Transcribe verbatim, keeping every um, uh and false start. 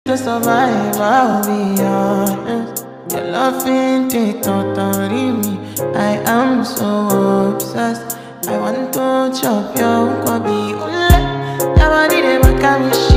to survive, I'll be honest. Your love ain't it, totally me. I am so obsessed. I want to chop your kwabi. Ule, your body dey make me shake.